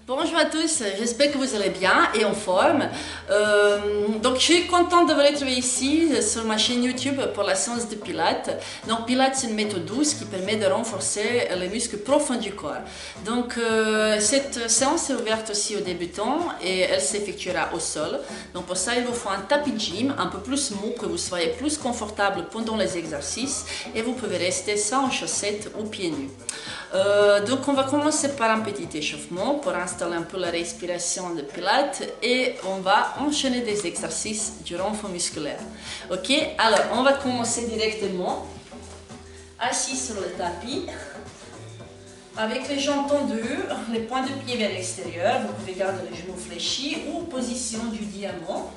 Bonjour à tous, j'espère que vous allez bien et en forme. Donc je suis contente de vous retrouver ici sur ma chaîne YouTube pour la séance de Pilates. Donc Pilates c'est une méthode douce qui permet de renforcer les muscles profonds du corps. Donc cette séance est ouverte aussi aux débutants et elle s'effectuera au sol. Donc pour ça il vous faut un tapis de gym un peu plus mou, que vous soyez plus confortable pendant les exercices et vous pouvez rester sans chaussettes ou pieds nus. Donc on va commencer par un petit échauffement pour installer un peu la respiration de Pilates et on va enchaîner des exercices du renfort musculaire. Ok, alors on va commencer directement assis sur le tapis avec les jambes tendues, les points de pied vers l'extérieur. Vous pouvez garder les genoux fléchis ou position du diamant.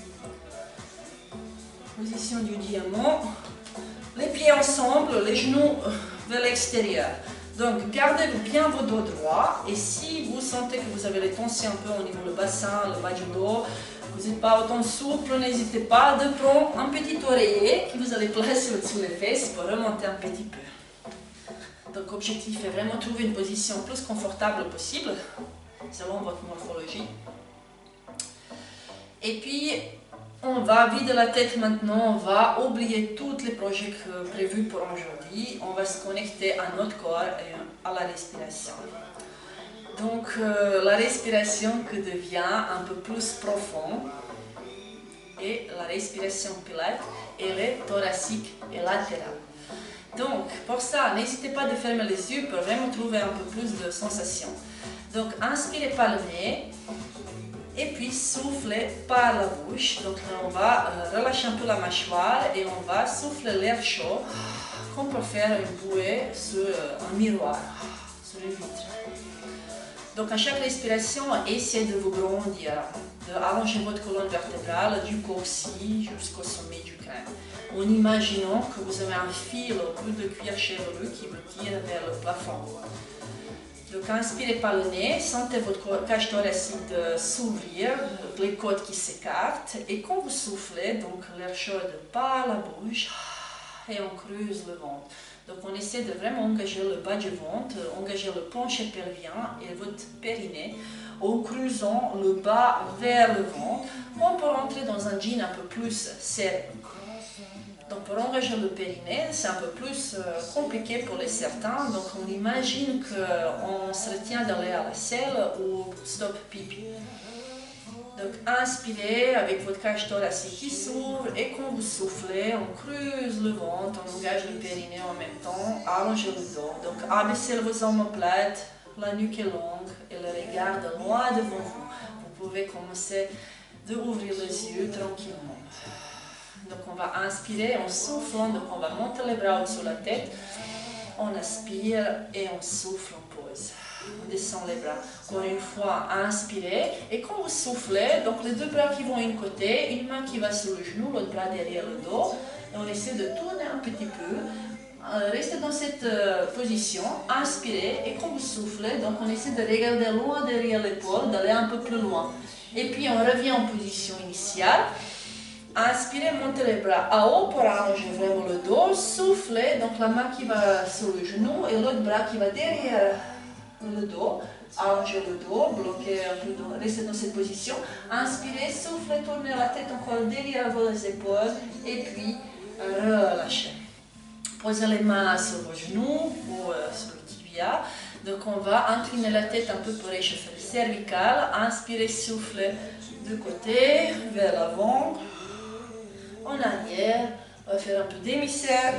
Position du diamant. Les pieds ensemble, les genoux vers l'extérieur. Donc, gardez bien vos dos droits et si vous sentez que vous avez les tensions un peu au niveau du bassin, le bas du dos, vous n'êtes pas autant souple, n'hésitez pas de prendre un petit oreiller que vous allez placer au-dessus des fesses pour remonter un petit peu. Donc, l'objectif est vraiment trouver une position plus confortable possible, selon votre morphologie. Et puis, on va vider la tête maintenant, on va oublier tous les projets prévus pour aujourd'hui. On va se connecter à notre corps et à la respiration. Donc la respiration qui devient un peu plus profonde et la respiration Pilates, elle est thoracique et latérale. Donc pour ça, n'hésitez pas de fermer les yeux pour vraiment trouver un peu plus de sensations. Donc inspirez par le nez. Et puis souffler par la bouche. Donc là on va relâcher un peu la mâchoire et on va souffler l'air chaud comme pour faire une bouée sur un miroir, sur une vitre. Donc à chaque respiration, essayez de vous grandir, d'allonger votre colonne vertébrale du coccyx jusqu'au sommet du crâne. En imaginant que vous avez un fil au bout de cuir chevelu qui vous tire vers le plafond. Donc inspirez par le nez, sentez votre cage thoracique s'ouvrir, les côtes qui s'écartent et quand vous soufflez, donc l'air chaud par la bouche et on creuse le ventre. Donc on essaie de vraiment engager le bas du ventre, engager le plancher pelvien et votre périnée en creusant le bas vers le ventre. On peut rentrer dans un jean un peu plus serré. Donc pour engager le périnée, c'est un peu plus compliqué pour les certains. Donc on imagine qu'on se retient d'aller à la selle ou stop pipi. Donc inspirez avec votre cage thoracique qui s'ouvre et quand vous soufflez, on creuse le ventre, on engage le périnée en même temps, allongez le dos. Donc abaissez vos omoplates, la nuque est longue et le regard est loin devant vous. Vous pouvez commencer d'ouvrir les yeux tranquillement. Donc on va inspirer en soufflant, donc on va monter les bras au-dessus de la tête, on aspire et on souffle, on pose. On descend les bras. Encore une fois, inspirez et quand vous soufflez, donc les deux bras qui vont d'un côté, une main qui va sur le genou, l'autre bras derrière le dos, et on essaie de tourner un petit peu. Restez dans cette position, inspirez et quand vous soufflez, donc on essaie de regarder loin derrière l'épaule, d'aller un peu plus loin. Et puis on revient en position initiale. Inspirez, montez les bras à haut pour allonger vraiment le dos. Soufflez, donc la main qui va sur le genou et l'autre bras qui va derrière le dos. Allongez le dos, bloquez un peu, restez dans cette position. Inspirez, soufflez, tournez la tête encore derrière vos épaules et puis relâchez. Posez les mains sur vos genoux ou sur le tibia. Donc on va incliner la tête un peu pour réchauffer le cervical. Inspirez, soufflez de côté, vers l'avant. En arrière, on va faire un peu demi-cercle,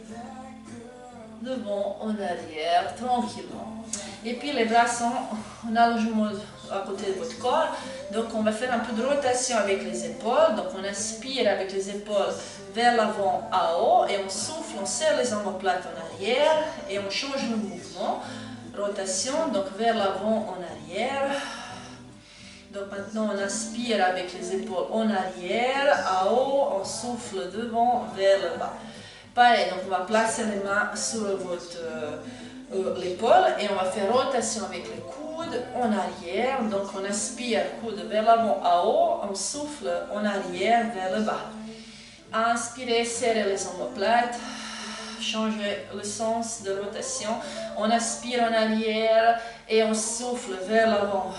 devant, en arrière, tranquillement. Et puis les bras sont en allongement à côté de votre corps, donc on va faire un peu de rotation avec les épaules, donc on inspire avec les épaules vers l'avant à haut et on souffle, on serre les omoplates en arrière et on change le mouvement. Rotation, donc vers l'avant, en arrière. Donc maintenant on inspire avec les épaules en arrière, à haut, on souffle devant, vers le bas. Pareil, donc on va placer les mains sur l'épaule et on va faire rotation avec les coudes en arrière. Donc on inspire, coude vers l'avant, à haut, on souffle en arrière, vers le bas. Inspirez, serrez les omoplates, changer le sens de rotation. On aspire en arrière et on souffle vers l'avant.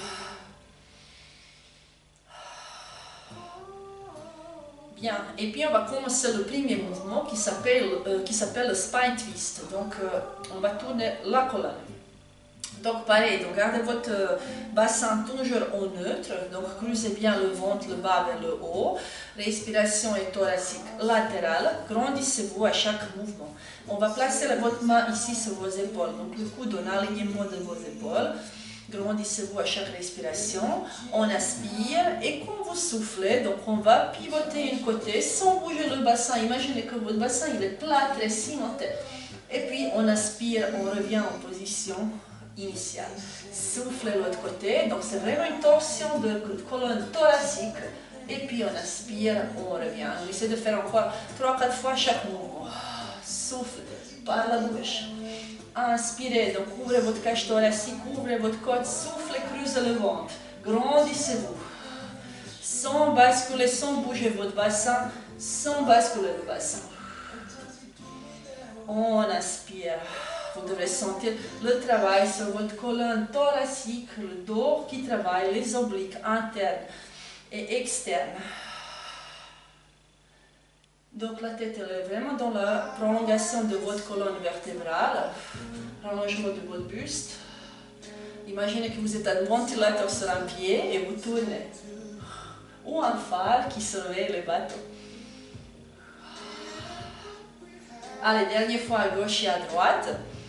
Bien, et puis on va commencer le premier mouvement qui s'appelle le spine twist. Donc on va tourner la colonne. Donc pareil, donc gardez votre bassin toujours au neutre, donc creusez bien le ventre, le bas vers le haut, respiration et thoracique latérale, grandissez-vous à chaque mouvement. On va placer votre main ici sur vos épaules, donc le coude en alignement de vos épaules, grandissez-vous à chaque respiration, on aspire et quand vous soufflez, donc on va pivoter une côté sans bouger le bassin, imaginez que votre bassin il est plat, très cimenté, et puis on aspire, on revient en position initiale. Soufflez l'autre côté, donc c'est vraiment une torsion de colonne thoracique. Et puis on aspire, on revient. On essaie de faire encore 3-4 fois chaque mouvement. Souffle par la bouche. Inspirez, donc ouvrez votre cage thoracique, ouvrez votre côte, soufflez, creusez le ventre. Grandissez-vous. Sans basculer, sans bouger votre bassin, sans basculer le bassin. On aspire. Vous devrez sentir le travail sur votre colonne thoracique, le dos qui travaille, les obliques internes et externes. Donc la tête elle est vraiment dans la prolongation de votre colonne vertébrale, rallongement de votre buste. Imaginez que vous êtes un ventilateur sur un pied et vous tournez. Ou un phare qui surveille les bateaux. Allez, dernière fois à gauche et à droite.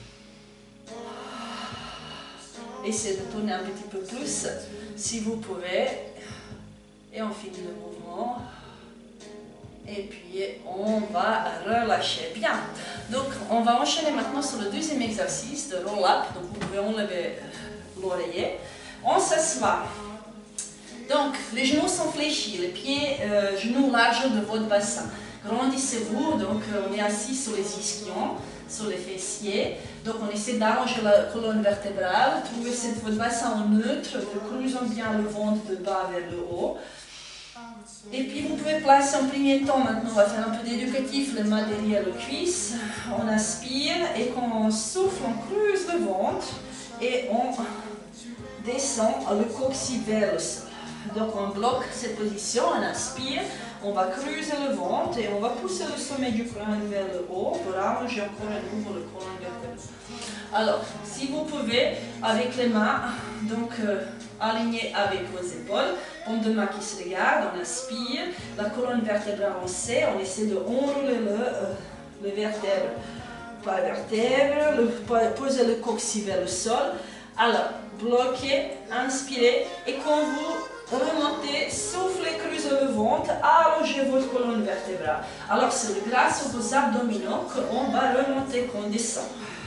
Essayez de tourner un petit peu plus si vous pouvez. Et on finit le mouvement. Et puis on va relâcher. Bien. Donc on va enchaîner maintenant sur le deuxième exercice de roll-up. Donc vous pouvez enlever l'oreiller. On s'assoit. Donc les genoux sont fléchis, les pieds, genoux larges de votre bassin. Grandissez-vous, donc on est assis sur les ischions, sur les fessiers. Donc on essaie d'arranger la colonne vertébrale, trouvez votre bassin en neutre, creusons bien le ventre de bas vers le haut. Et puis vous pouvez placer en premier temps, maintenant on va faire un peu d'éducatif, les mains derrière le cuisse. On aspire et quand on souffle, on creuse le ventre et on descend le coccyx vers le sol. Donc on bloque cette position, on inspire, on va creuser le ventre et on va pousser le sommet du crâne vers le haut pour allonger encore à nouveau le colonne vertébrale. Alors, si vous pouvez, avec les mains, donc alignées avec vos épaules, paume de main qui se regarde, on inspire, la colonne vertébrale on sait, on essaie de enrouler le vertèbre par vertèbre, poser le coccyx vers le sol. Alors, bloquez, inspirez et quand vous remontez, soufflez, creusez le ventre, allongez votre colonne vertébrale. Alors c'est grâce aux vos abdominaux qu'on va remonter, qu'on descend.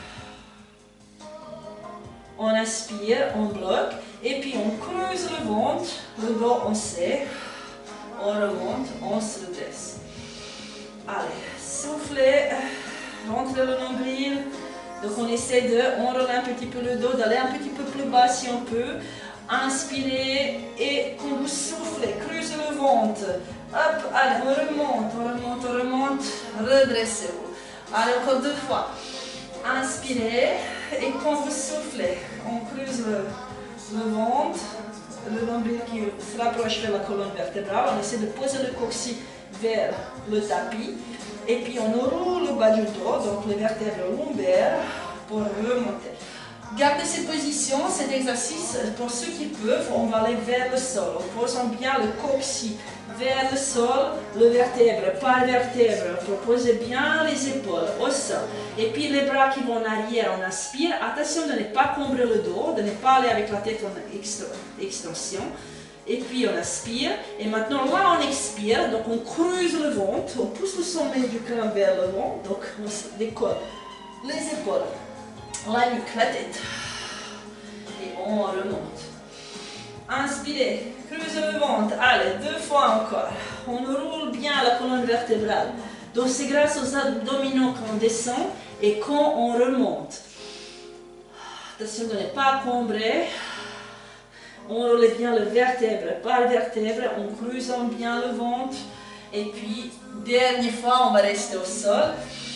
On inspire, on bloque et puis on creuse le ventre, le dos on serre, on remonte, on se redresse. Allez, soufflez, rentrez le nombril. Donc on essaie de enrouler un petit peu le dos, d'aller un petit peu plus bas si on peut. Inspirez et quand vous soufflez, creusez le ventre. Hop, allez, on remonte, on remonte, on remonte. Redressez-vous. Allez, encore 2 fois. Inspirez et quand vous soufflez, on creuse le ventre, le nombril qui se rapproche vers la colonne vertébrale. On essaie de poser le coccyx vers le tapis. Et puis on roule le bas du dos, donc les vertèbres lombaires pour remonter. Gardez cette position, cet exercice, pour ceux qui peuvent, on va aller vers le sol. En posant bien le coccyx vers le sol, le vertèbre par vertèbre, pour poser bien les épaules au sol. Et puis les bras qui vont en arrière, on aspire. Attention de ne pas combrer le dos, de ne pas aller avec la tête en extension. Et puis on aspire, et maintenant là on expire, donc on creuse le ventre, on pousse le sommet du crâne vers le ventre, donc on se décolle les épaules, la nuque, la tête, et on remonte. Inspirez, creusez le ventre, allez, 2 fois encore, on roule bien la colonne vertébrale, donc c'est grâce aux abdominaux qu'on descend et quand on remonte. Attention de ne pas combrer. On roule bien le vertèbre par vertèbre, on creuse bien le ventre. Et puis, dernière fois, on va rester au sol.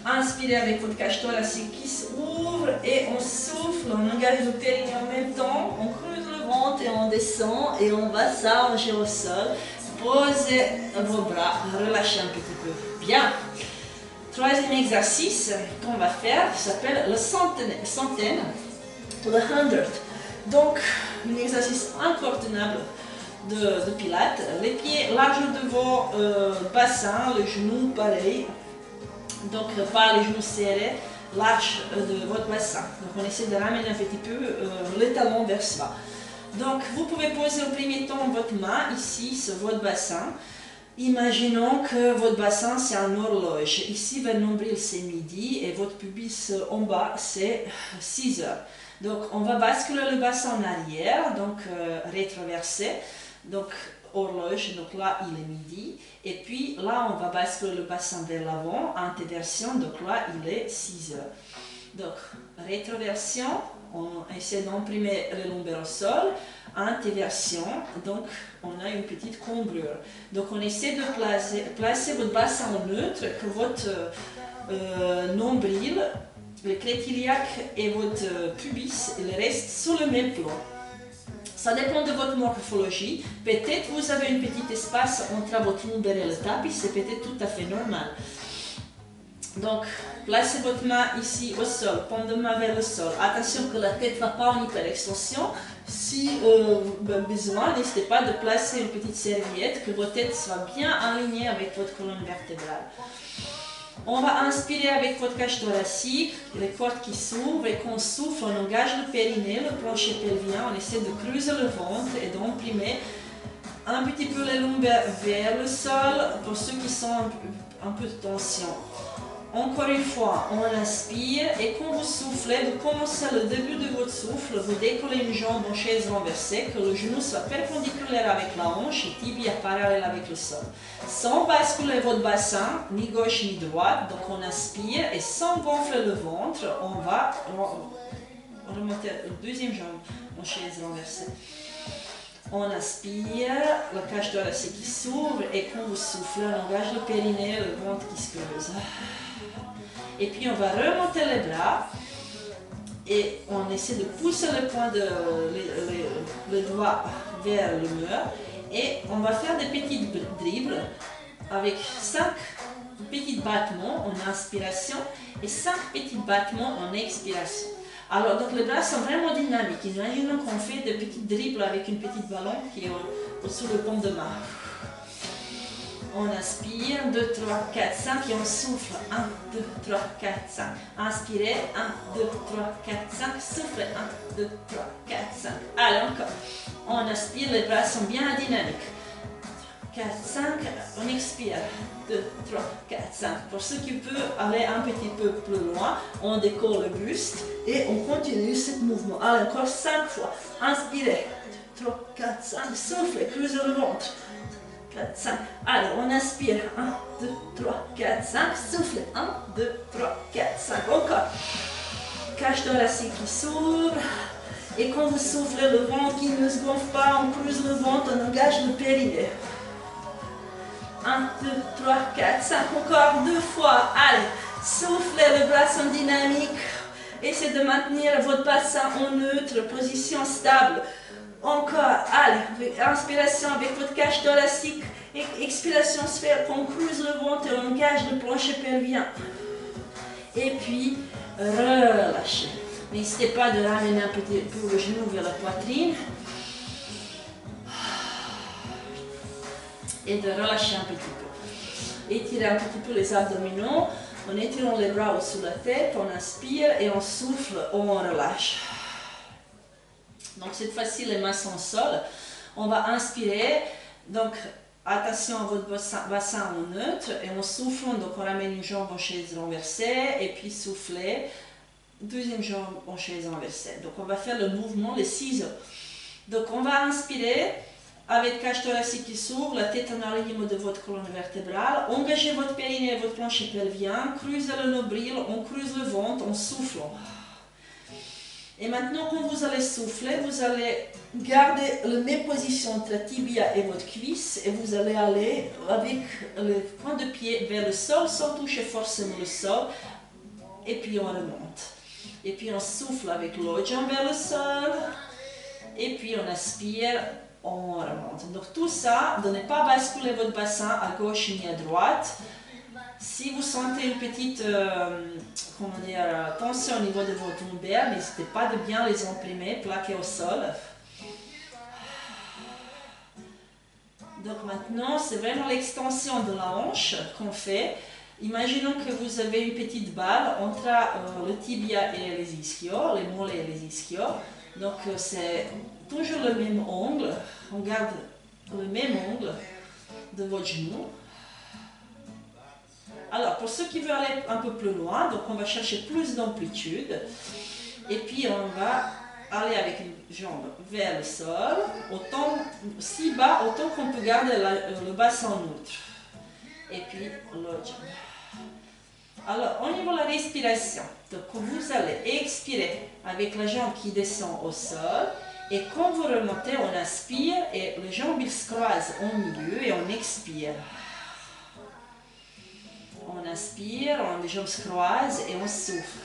Inspirez avec votre cage thoracique qui s'ouvre et on souffle, on engage le périnée en même temps, on creuse le ventre et on descend et on va s'allonger au sol. Posez vos bras, relâchez un petit peu. Bien. Troisième exercice qu'on va faire s'appelle le centaine, le 100. Donc, un exercice encore tenable de pilates. Les pieds larges de vos bassins, les genoux pareil. Donc, pas les genoux serrés, large de votre bassin. Donc, on essaie de ramener un petit peu les talons vers soi. Donc, vous pouvez poser au premier temps votre main ici sur votre bassin. Imaginons que votre bassin c'est un horloge. Ici, votre nombril c'est midi et votre pubis en bas c'est 6 heures. Donc, on va basculer le bassin en arrière, donc rétroversé. Donc, horloge, donc là il est midi. Et puis là, on va basculer le bassin vers l'avant, antéversion, donc là il est 6 heures. Donc, rétroversion, on essaie d'imprimer les lombaires au sol. Antéversion, donc on a une petite cambrure. Donc on essaie de placer votre bassin en neutre, que votre nombril, le clétiliaque et votre pubis restent sur le même plan. Ça dépend de votre morphologie. Peut-être vous avez un petit espace entre votre lombaire et le tapis, c'est peut-être tout à fait normal. Donc, placez votre main ici au sol, pendez main vers le sol. Attention que la tête ne va pas en hyperextension. Si besoin, n'hésitez pas de placer une petite serviette, que votre tête soit bien alignée avec votre colonne vertébrale. On va inspirer avec votre cage thoracique, les cordes qui s'ouvrent et qu'on souffle, on engage le périnée, le plancher pelvien, on essaie de creuser le ventre et d'imprimer un petit peu les lombaires vers le sol pour ceux qui sont un peu de tension. Encore une fois, on inspire et quand vous soufflez, vous commencez le début de votre souffle, vous décollez une jambe en chaise renversée, que le genou soit perpendiculaire avec la hanche et tibia parallèle avec le sol. Sans basculer votre bassin, ni gauche ni droite, donc on inspire et sans gonfler le ventre, on va remonter la deuxième jambe en chaise renversée. On inspire, la cage thoracique qui s'ouvre et quand vous soufflez, on engage le périnée, le ventre qui se creuse. Et puis on va remonter les bras et on essaie de pousser le point de le doigt vers le mur et on va faire des petits dribbles avec 5 petits battements en inspiration et 5 petits battements en expiration. Alors, donc les bras sont vraiment dynamiques. Imaginons qu'on fait des petits dribbles avec une petite ballon qui est au-dessous du paume de main. On inspire, 2, 3, 4, 5 et on souffle. 1, 2, 3, 4, 5. Inspirez, 1, 2, 3, 4, 5. Soufflez, 1, 2, 3, 4, 5. Allez, encore. On inspire, les bras sont bien dynamiques. 4, 5, on expire. 2, 3, 4, 5. Pour ceux qui peuvent aller un petit peu plus loin, on décolle le buste et on continue ce mouvement. Allez, encore 5 fois. Inspirez. 2, 3, 4, 5. Soufflez, creusez le ventre. 4, 5. Allez, on inspire. 1, 2, 3, 4, 5. Soufflez. 1, 2, 3, 4, 5. Encore. Cage thoracique qui s'ouvre. Et quand vous soufflez, le ventre qui ne se gonfle pas, on creuse le ventre, on engage le périnée. 1, 2, 3, 4, 5. Encore 2 fois. Allez, soufflez, les bras sont dynamiques. Essayez de maintenir votre bassin en neutre, position stable. Encore, allez, inspiration avec votre cage thoracique, expiration sphère, on creuse le ventre et on engage le plancher pelvien. Et puis, relâchez. N'hésitez pas de ramener un petit peu le genou vers la poitrine. Et de relâcher un petit peu. Étirez un petit peu les abdominaux, en étirant les bras au-dessus de la tête, on inspire et on souffle, on relâche. Donc cette fois-ci, les mains sont au sol. On va inspirer, donc attention à votre bassin en neutre, et en soufflant, donc on ramène une jambe en chaise renversée, et puis souffler, deuxième jambe en chaise renversée. Donc on va faire le mouvement, les ciseaux. Donc on va inspirer, avec cage thoracique qui s'ouvre, la tête en alignement de votre colonne vertébrale, engagez votre périnée et votre plancher pelvien, creusez le nombril, on creuse le ventre, on souffle. Et maintenant, quand vous allez souffler, vous allez garder la même position entre la tibia et votre cuisse et vous allez aller avec le point de pied vers le sol sans toucher forcément le sol, et puis on remonte. Et puis on souffle avec l'autre jambe vers le sol, et puis on aspire, on remonte. Donc tout ça, de ne pas basculer votre bassin à gauche ni à droite. Si vous sentez une petite tension au niveau de votre lombaire, n'hésitez pas de bien les imprimer, plaquer au sol. Donc maintenant, c'est vraiment l'extension de la hanche qu'on fait. Imaginons que vous avez une petite balle entre le tibia et les ischios, les mollets et les ischios. Donc c'est toujours le même angle. On garde le même angle de votre genou. Alors, pour ceux qui veulent aller un peu plus loin, donc on va chercher plus d'amplitude. Et puis on va aller avec une jambe vers le sol, autant, si bas, autant qu'on peut garder le bassin neutre. Et puis l'autre jambe. Alors, au niveau de la respiration, donc vous allez expirer avec la jambe qui descend au sol. Et quand vous remontez, on aspire et les jambes se croisent au milieu et on expire. On inspire, les jambes se croisent et on souffle.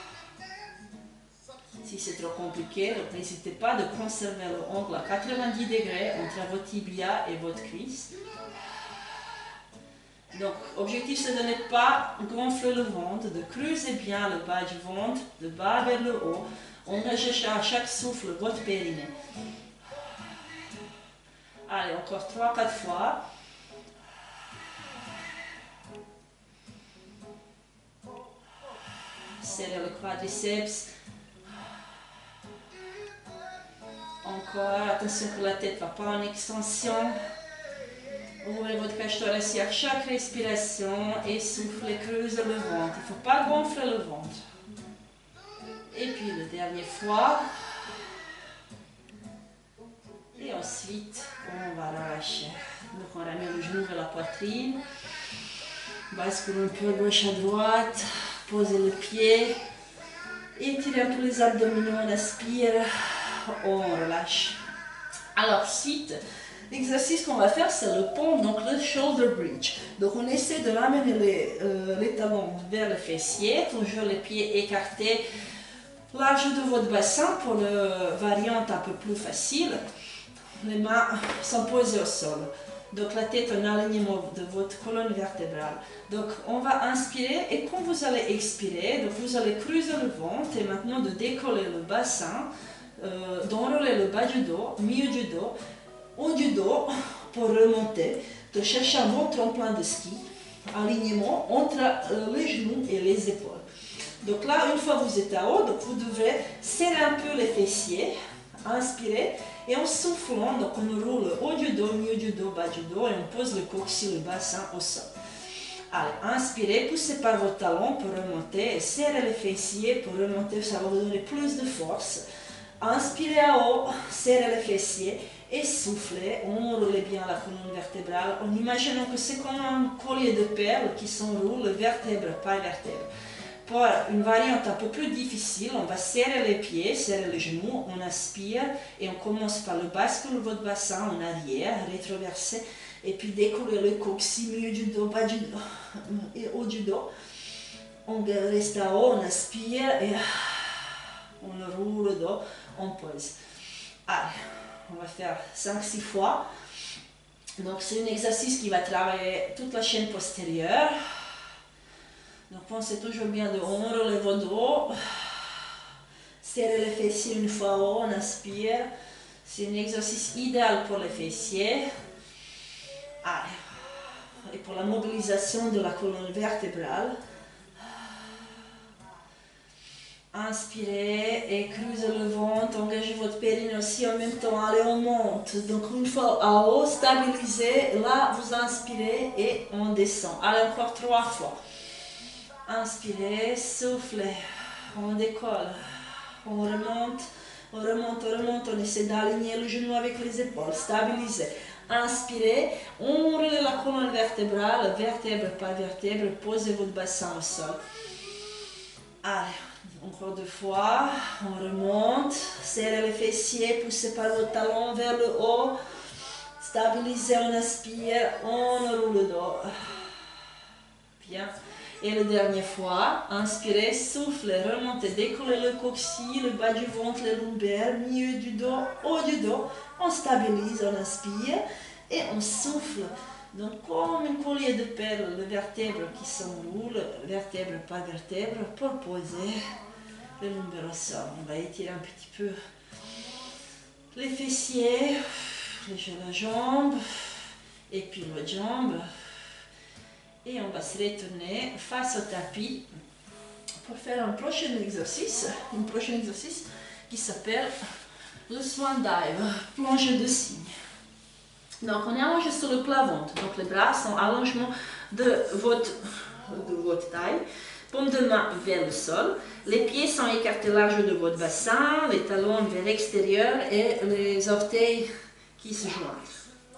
Si c'est trop compliqué, n'hésitez pas de conserver le angle à 90 degrés entre votre tibia et votre cuisse. Donc, l'objectif c'est de ne pas gonfler le ventre, de creuser bien le bas du ventre, de bas vers le haut. Engagez à chaque souffle votre périnée. Allez, encore 3-4 fois. Serrez le quadriceps. Encore, attention que la tête ne va pas en extension. Ouvrez votre cage thoracique à chaque respiration et soufflez, creusez le ventre. Il ne faut pas gonfler le ventre. Et puis la dernière fois. Et ensuite, on va relâcher. Donc on ramène le genou vers la poitrine. Bascule un peu à gauche à droite. Posez le pied. Étirez un peu les abdominaux, on aspire. On relâche. Alors ensuite, l'exercice qu'on va faire, c'est le pont, donc le shoulder bridge. Donc on essaie de ramener les talons vers le fessier, toujours les pieds écartés, large de votre bassin pour le variante un peu plus facile. Les mains sont posées au sol. Donc la tête en alignement de votre colonne vertébrale. Donc on va inspirer et quand vous allez expirer, donc vous allez creuser le ventre et maintenant de décoller le bassin, d'enrouler le bas du dos, milieu du dos, haut du dos pour remonter, de chercher un bon tremplin de ski, alignement entre les genoux et les épaules. Donc là, une fois que vous êtes à haut, donc vous devrez serrer un peu les fessiers, inspirer, et en soufflant, donc on roule haut du dos, milieu du dos, bas du dos, et on pose le coccyx, le bassin au sol. Allez, inspirez, poussez par vos talons pour remonter, et serrez les fessiers pour remonter, ça va vous donner plus de force. Inspirez à haut, serrez les fessiers et soufflez, enroulez bien la colonne vertébrale en imaginant que c'est comme un collier de perles qui s'enroule vertèbre par vertèbre. Pour une variante un peu plus difficile, on va serrer les pieds, serrer les genoux, on aspire et on commence par le bascule votre bassin en arrière, rétroversé et puis décoller le coccyx, milieu du dos, bas du dos et haut du dos. On reste à haut, on aspire et on roule le dos, on pose. Allez, on va faire 5-6 fois. Donc c'est un exercice qui va travailler toute la chaîne postérieure. Donc pensez toujours bien de enrouler votre dos. Serrez les fessiers une fois haut, on aspire. C'est un exercice idéal pour les fessiers. Allez. Et pour la mobilisation de la colonne vertébrale. Inspirez et creusez le ventre, engagez votre périnée aussi en même temps, allez on monte, donc une fois à haut, stabilisez, là vous inspirez et on descend, allez encore 3 fois, inspirez, soufflez, on décolle, on remonte, on remonte, on remonte, on essaie d'aligner le genou avec les épaules, stabilisez, inspirez, enroulez la colonne vertébrale, vertèbre par vertèbre, posez votre bassin au sol, allez. Encore 2 fois, on remonte, serrez les fessiers, poussez par vos talons vers le haut, stabilisez, on aspire, on roule le dos. Bien. Et la dernière fois, inspirez, soufflez, remontez, décollez le coccyx, le bas du ventre, les lombaires, milieu du dos, haut du dos. On stabilise, on inspire et on souffle. Donc comme un collier de perles, les vertèbres qui s'enroulent, vertèbre par vertèbre, pour poser les lombaires au sol. On va étirer un petit peu les fessiers, la jambe, et puis l'autre jambe. Et on va se retourner face au tapis pour faire un prochain exercice qui s'appelle le swan dive, plongée de cygne. Donc on est allongé sur le plat ventre, donc les bras sont à allongement de votre taille, paume de main vers le sol, les pieds sont écartés large de votre bassin, les talons vers l'extérieur et les orteils qui se joignent.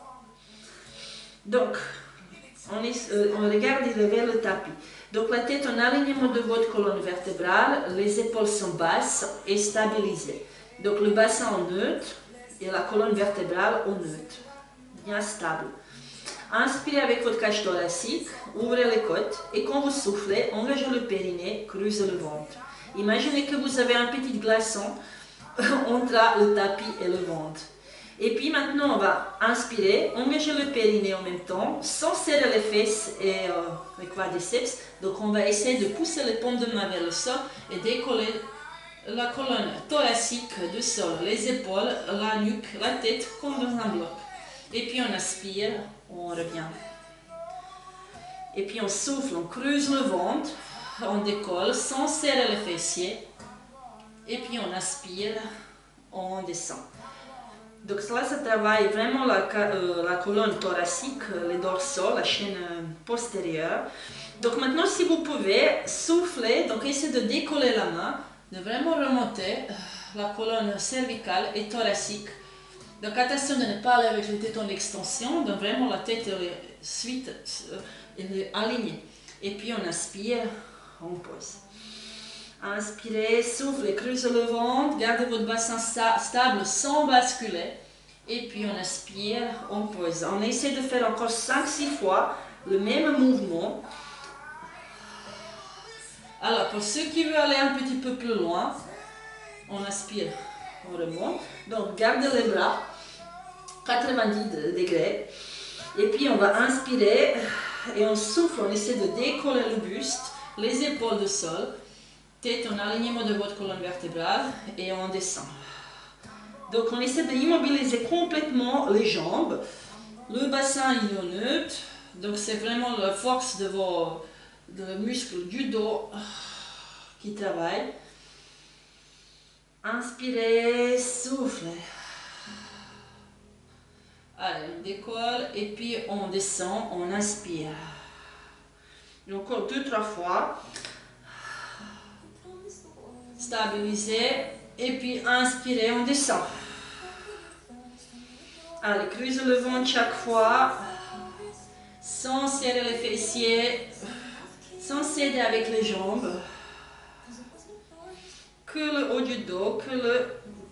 Donc, on regarde vers le tapis. Donc la tête en alignement de votre colonne vertébrale, les épaules sont basses et stabilisées. Donc le bassin en neutre et la colonne vertébrale en neutre, bien stable. Inspirez avec votre cage thoracique, ouvrez les côtes et quand vous soufflez, engagez le périnée, creusez le ventre. Imaginez que vous avez un petit glaçon entre le tapis et le ventre. Et puis maintenant, on va inspirer, engager le périnée en même temps, sans serrer les fesses et les quadriceps. Donc on va essayer de pousser les paumes de main vers le sol et décoller la colonne thoracique du sol, les épaules, la nuque, la tête comme dans un bloc. Et puis on aspire, on revient. Et puis on souffle, on creuse le ventre, on décolle sans serrer les fessiers. Et puis on aspire, on descend. Donc là, ça travaille vraiment la colonne thoracique, les dorsaux, la chaîne postérieure. Donc maintenant, si vous pouvez, souffler, donc essayez de décoller la main, de vraiment remonter la colonne cervicale et thoracique. Donc attention de ne pas aller avec les têtes en extension, donc vraiment la tête elle est alignée. Et puis on aspire, on pose. Inspirez, soufflez, creusez le ventre, gardez votre bassin stable sans basculer. Et puis on aspire, on pose. On essaie de faire encore 5-6 fois le même mouvement. Alors pour ceux qui veulent aller un petit peu plus loin, on aspire, on remonte. Donc gardez les bras, 90 degrés. Et puis on va inspirer et on souffle, on essaie de décoller le buste, les épaules du sol. Tête en alignement de votre colonne vertébrale et on descend. Donc on essaie d'immobiliser complètement les jambes. Le bassin il est neutre. Donc c'est vraiment la force de vos muscles du dos qui travaille. Inspirez, soufflez. Allez, on décolle et puis on descend, on inspire. Encore 2-3 fois. Stabiliser et puis inspirer, on descend. Allez, creusez le ventre chaque fois, sans serrer les fessiers, sans s'aider avec les jambes. Que le haut du dos, que le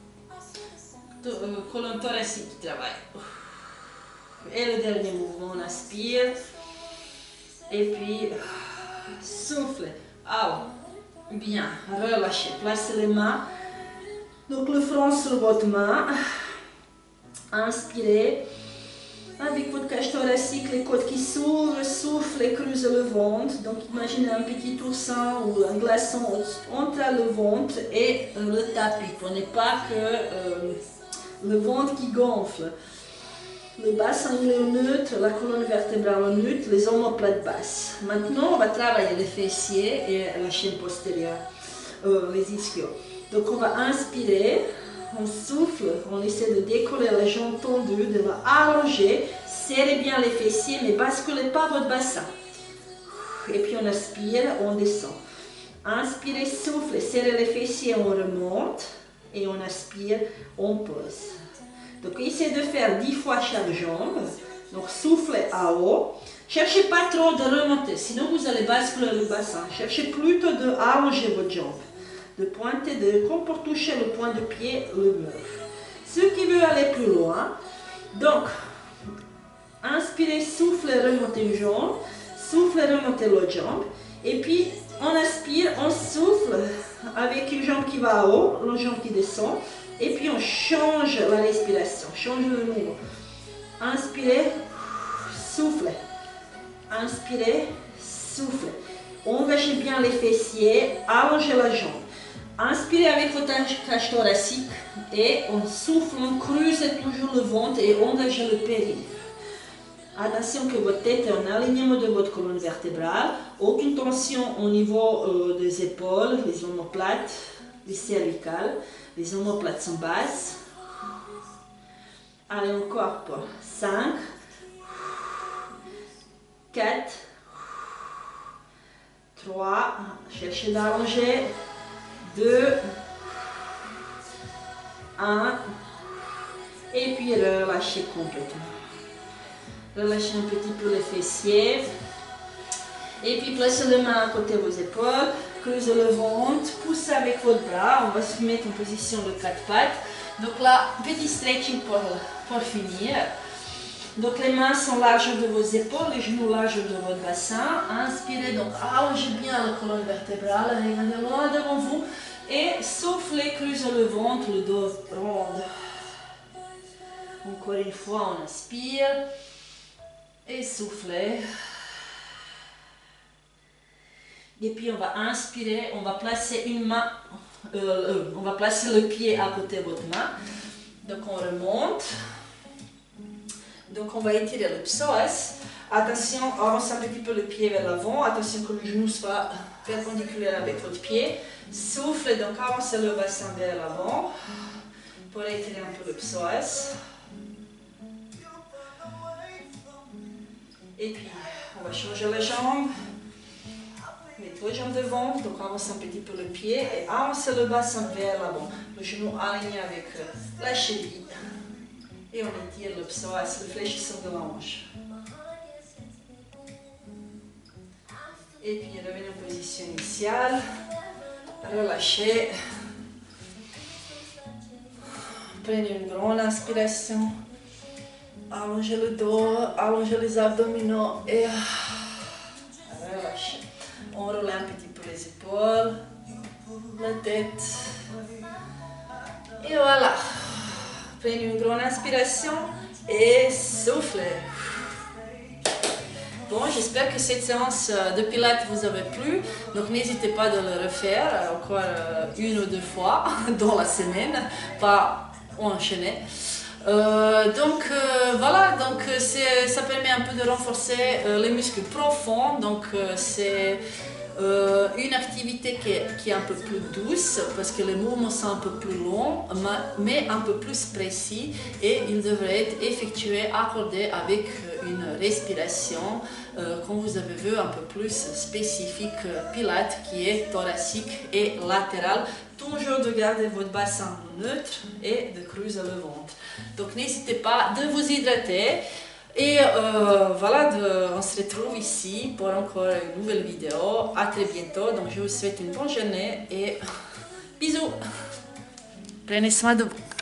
colonne thoracique qui travaille. Et le dernier mouvement, on inspire. Et puis, souffle. Ah, bien, relâchez, placez les mains, donc le front sur votre main, inspirez, avec votre cage thoracique, les côtes qui s'ouvrent, soufflez et creusez le ventre, donc imaginez un petit oursin ou un glaçon entre le ventre et le tapis, pour ne pas que le ventre qui gonfle. Le bassin il est neutre, la colonne vertébrale neutre, les omoplates basses. Maintenant, on va travailler les fessiers et la chaîne postérieure, les ischios. Donc, on va inspirer, on souffle, on essaie de décoller la jambe tendue, de la allonger, serrez bien les fessiers, mais basculez pas votre bassin. Et puis, on aspire, on descend. Inspirez, soufflez, serrez les fessiers, on remonte. Et on aspire, on pose. Donc, essayez de faire 10 fois chaque jambe. Donc, soufflez à haut. Cherchez pas trop de remonter, sinon vous allez basculer le bassin. Cherchez plutôt de allonger votre jambe. De pointer, comme pour toucher le point de pied, le mur. Ceux qui veulent aller plus loin, donc, inspirez, soufflez, remontez une jambe. Soufflez, remontez l'autre jambe. Et puis on inspire, on souffle avec une jambe qui va à haut, l'autre jambe qui descend. Et puis on change la respiration, change le mouvement. Inspirez, soufflez. Inspirez, soufflez. Engagez bien les fessiers, allongez la jambe. Inspirez avec votre cage thoracique et on souffle, on creuse toujours le ventre et engagez le périnée. Attention que votre tête est en alignement de votre colonne vertébrale. Aucune tension au niveau des épaules, les omoplates, les cervicales. Les omoplates sont basses. Allez encore pour 5, 4, 3, cherchez d'allonger, 2, 1, et puis relâchez complètement. Relâchez un petit peu les fessiers. Et puis placez les mains à côté de vos épaules, creusez le ventre, poussez avec votre bras. On va se mettre en position de 4 pattes. Donc là, petit stretching pour finir. Donc les mains sont larges de vos épaules, les genoux larges de votre bassin. Inspirez, donc allongez bien la colonne vertébrale, regardez loin devant vous. Et soufflez, creusez le ventre, le dos rond. Encore une fois, on inspire. Et soufflez. Et puis on va inspirer, on va placer une main, on va placer le pied à côté de votre main. Donc on remonte. Donc on va étirer le psoas. Attention, avancez un petit peu le pied vers l'avant. Attention que le genou soit perpendiculaire avec votre pied. Soufflez, donc avancez le bassin vers l'avant pour étirer un peu le psoas. Et puis on va changer la jambe. Mettez vos jambes devant, donc avancez un petit peu le pied et avancez le bassin vers l'avant. Le genou aligné avec la cheville. Et on étire le psoas, le fléchisseur de la hanche. Et puis revenez en position initiale. Relâchez. Prenez une grande inspiration. Allongez le dos, allongez les abdominaux et relâchez. On roule un petit peu les épaules, la tête. Et voilà. Prenez une grande inspiration et soufflez. Bon, j'espère que cette séance de pilates vous avait plu. Donc n'hésitez pas de le refaire encore une ou deux fois dans la semaine, pas enchaîner. Voilà, donc ça permet un peu de renforcer les muscles profonds. Donc c'est une activité qui est un peu plus douce parce que les mouvements sont un peu plus longs mais un peu plus précis et ils devraient être effectués, accordés avec une respiration comme vous avez vu un peu plus spécifique pilates qui est thoracique et latéral. Toujours de garder votre bassin neutre et de creuser le ventre. Donc n'hésitez pas de vous hydrater. Et voilà, on se retrouve ici pour encore une nouvelle vidéo. À très bientôt. Donc je vous souhaite une bonne journée et bisous. Prenez soin de vous.